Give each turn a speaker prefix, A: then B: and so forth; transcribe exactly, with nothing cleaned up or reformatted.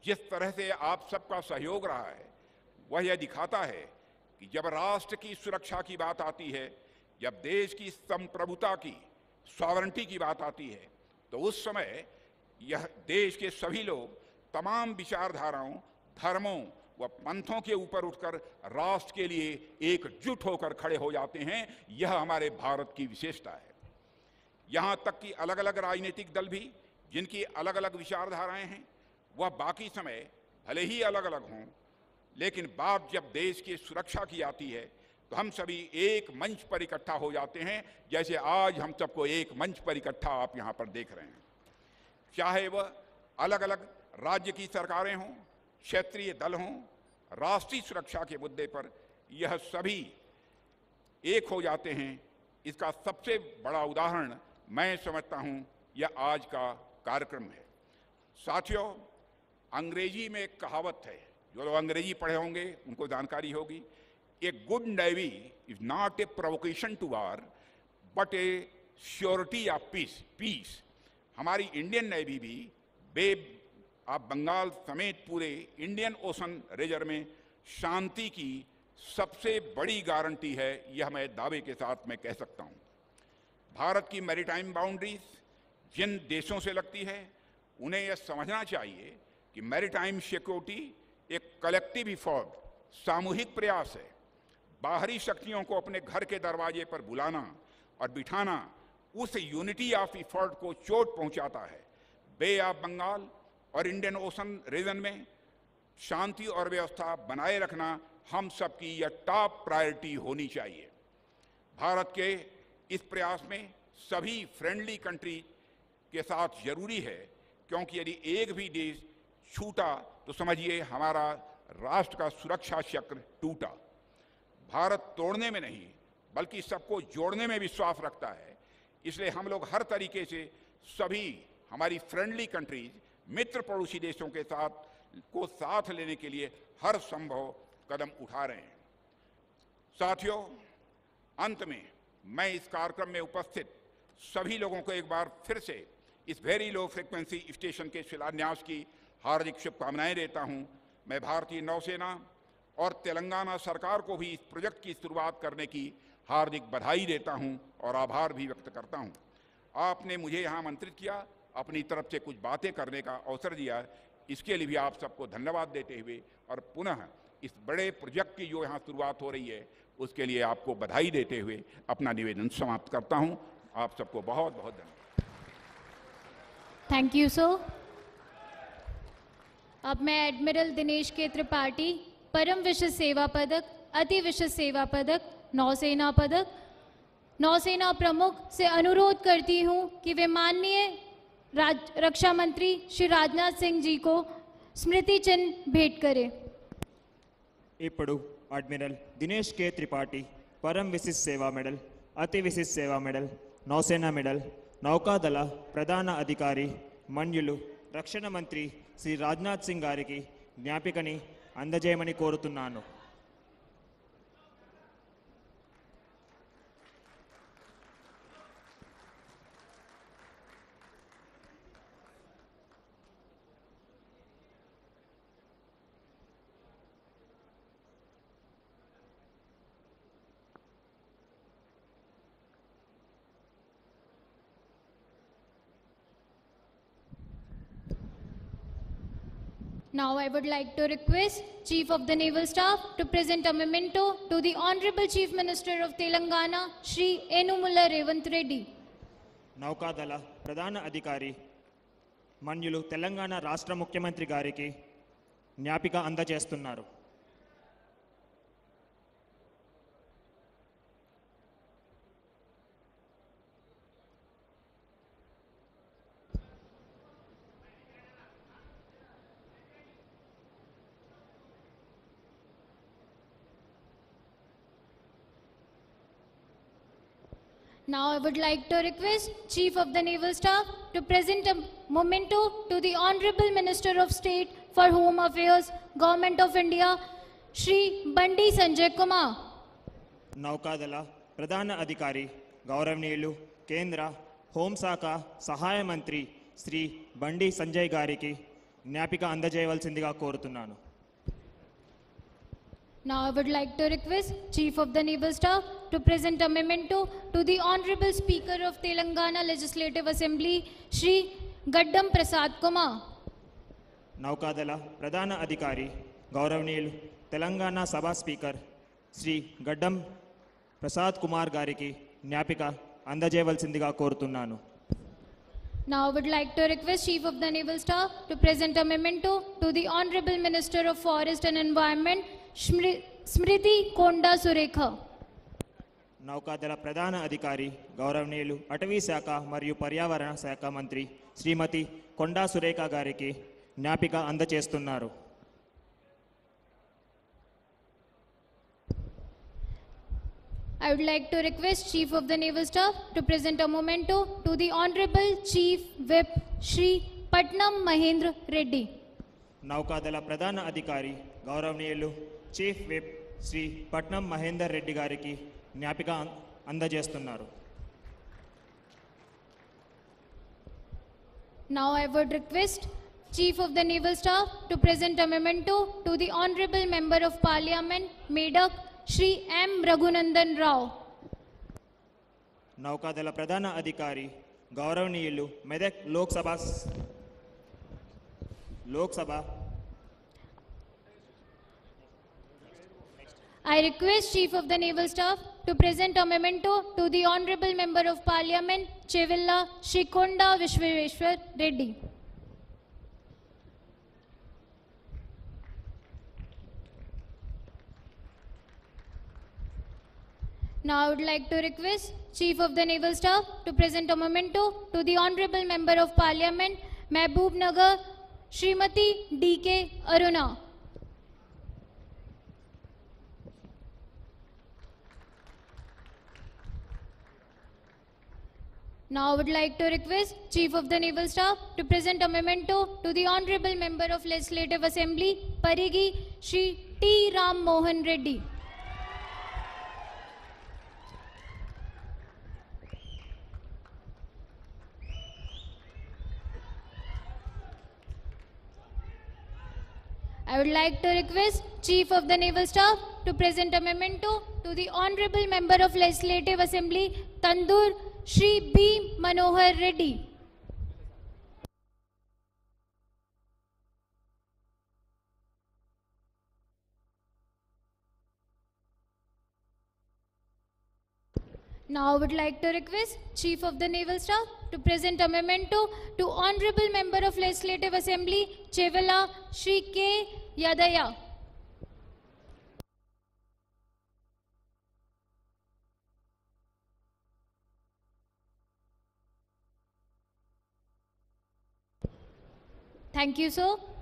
A: जिस तरह से आप सबका सहयोग रहा है वह यह दिखाता है कि जब राष्ट्र की सुरक्षा की बात आती है, जब देश की संप्रभुता की, सॉवरेंटी की बात आती है, तो उस समय यह देश के सभी लोग तमाम विचारधाराओं, धर्मों व पंथों के ऊपर उठकर राष्ट्र के लिए एकजुट होकर खड़े हो जाते हैं। यह हमारे भारत की विशेषता है। यहाँ तक कि अलग अलग राजनीतिक दल भी, जिनकी अलग अलग विचारधाराएं हैं, वह बाकी समय भले ही अलग अलग हों, लेकिन बात जब देश की सुरक्षा की आती है तो हम सभी एक मंच पर इकट्ठा हो जाते हैं, जैसे आज हम सबको एक मंच पर इकट्ठा आप यहाँ पर देख रहे हैं। चाहे वह अलग अलग राज्य की सरकारें हों, क्षेत्रीय दल हों, राष्ट्रीय सुरक्षा के मुद्दे पर यह सभी एक हो जाते हैं। इसका सबसे बड़ा उदाहरण मैं समझता हूं यह आज का कार्यक्रम है। साथियों, अंग्रेजी में एक कहावत है, जो लोग अंग्रेजी पढ़े होंगे उनको जानकारी होगी, a good navy is not a provocation to war but a surety of peace peace हमारी इंडियन नेवी भी बे आप बंगाल समेत पूरे इंडियन ओशन रीजन में शांति की सबसे बड़ी गारंटी है, यह मैं दावे के साथ मैं कह सकता हूं। भारत की मैरीटाइम बाउंड्रीज जिन देशों से लगती है, उन्हें यह समझना चाहिए कि मैरीटाइम सिक्योरिटी एक कलेक्टिव इफोर्ट, सामूहिक प्रयास है। बाहरी शक्तियों को अपने घर के दरवाजे पर बुलाना और बिठाना उस यूनिटी ऑफ इफोर्ट को चोट पहुंचाता है। बे ऑफ बंगाल और इंडियन ओशन रीजन में शांति और व्यवस्था बनाए रखना हम सबकी यह टॉप प्रायोरिटी होनी चाहिए। भारत के इस प्रयास में सभी फ्रेंडली कंट्री के साथ जरूरी है, क्योंकि यदि एक भी देश छूटा तो समझिए हमारा राष्ट्र का सुरक्षा चक्र टूटा। भारत तोड़ने में नहीं बल्कि सबको जोड़ने में विश्वास रखता है। इसलिए हम लोग हर तरीके से सभी हमारी फ्रेंडली कंट्रीज, मित्र पड़ोसी देशों के साथ को साथ लेने के लिए हर संभव कदम उठा रहे हैं। साथियों, अंत में मैं इस कार्यक्रम में उपस्थित सभी लोगों को एक बार फिर से इस वेरी लो फ्रीक्वेंसी स्टेशन के शिलान्यास की हार्दिक शुभकामनाएं देता हूं। मैं भारतीय नौसेना और तेलंगाना सरकार को भी इस प्रोजेक्ट की शुरुआत करने की हार्दिक बधाई देता हूं और आभार भी व्यक्त करता हूं। आपने मुझे यहाँ आमंत्रित किया, अपनी तरफ से कुछ बातें करने का अवसर दिया, इसके लिए भी आप सबको धन्यवाद देते हुए और पुनः इस बड़े प्रोजेक्ट की जो यहाँ शुरुआत हो रही है उसके लिए आपको बधाई देते हुए अपना निवेदन समाप्त करता हूँ। आप सबको बहुत बहुत धन्यवाद।
B: Thank you sir. अब मैं एडमिरल दिनेश के त्रिपाठी परम विशिष्ट सेवा पदक, अति विशिष्ट सेवा पदक, नौसेना पदक, नौसेना प्रमुख से अनुरोध करती हूं कि वे माननीय रक्षा मंत्री श्री राजनाथ सिंह जी को स्मृति चिन्ह भेंट करें।
C: ఇప్పుడు అడ్మిరల్ దినేష్ కే త్రిపాఠి పరమ విశిష్ట సేవా మెడల్, అతి విశిష్ట సేవా మెడల్, నౌసేనా మెడల్, నౌకాదళ ప్రధాన అధికారి మన్యులు రక్షణ మంత్రి శ్రీ రాజ్నాథ్ సింగ్ గారికి జ్ఞాపికని అందజేయమని కోరుతున్నాను.
B: Now I would like to request Chief of the Naval Staff to present a memento to the Honorable Chief Minister of Telangana, Shri Enumula Revant Reddy.
C: నౌకాదళ ప్రధాన అధికారి మన్యులు తెలంగాణ రాష్ట్ర ముఖ్యమంత్రి గారికి జ్ఞాపిక అందజేస్తున్నారు.
B: Now I would like to request Chief of the Naval Staff to present a memento to the Honorable Minister of State for Home Affairs, Government of India, Shri Bandi Sanjay Kumar.
C: నౌకాదళ ప్రధాన అధికారి గౌరవనీయులు కేంద్ర హోంశాఖ సహాయ మంత్రి శ్రీ బండి సంజయ్ గారికి జ్ఞాపిక అందజేయవలసిందిగా కోరుతున్నాను.
B: Now I would like to request Chief of the Naval Staff to present a memento to the Honorable Speaker of Telangana Legislative Assembly, Shri Gaddam Prasad Kumar.
C: నౌకాదళ ప్రధాన అధికారి గౌరవనీయులు తెలంగాణ సభ స్పీకర్ శ్రీ గడ్డం ప్రసాద్ కుమార్ గారికి జ్ఞాపిక అందజేయవలసిందిగా కోరుతున్నాను.
B: Now I would like to request Chief of the Naval Staff to present a memento to the Honorable Minister of Forest and Environment, Shmri- Smriti Konda Surekha.
C: నౌకాదళ ప్రధాన అధికారి గౌరవనీయులు అటవీ శాఖ మరియు పర్యావరణ శాఖ మంత్రి శ్రీమతి కొండా సురేఖ గారికి జ్ఞాపిక అందజేస్తున్నారు.
B: I would like to request Chief of the Naval Staff to present a memento to the Honorable Chief Whip Shri Patnam Mahendra Reddy.
C: నౌకాదళ ప్రధాన అధికారి గౌరవనీయులు చీఫ్ విప్ శ్రీ పట్నం మహేందర్ రెడ్డి గారికి జ్ఞాపిక అం- అందజేస్తున్నారు.
B: Now I would request Chief of the Naval Staff to present a memento to the Honorable Member of Parliament, Medak, Shri M. Raghunandan Rao.
C: నౌకాదళ ప్రధాన అధికారి గౌరవనీయులు Medak Lok Sabha Lok Sabha
B: I request Chief of the Naval Staff to present a memento to the Honorable Member of Parliament, Chevilla, Shri Konda Vishweshwar Reddy. Now I would like to request Chief of the Naval Staff to present a memento to the Honorable Member of Parliament, Mehboob Nagar, Srimati D K Aruna. Now I would like to request Chief of the Naval Staff to present a memento to the Honorable Member of Legislative Assembly, Parigi, Shri T. Ram Mohan Reddy. I would like to request Chief of the Naval Staff to present a memento to the Honorable Member of Legislative Assembly, Tandur, Shri B. Manohar Reddy. Now I would like to request Chief of the Naval Staff to present a memento to Honorable Member of Legislative Assembly, Chevilla, Shri K. Yadaya. Thank you, sir.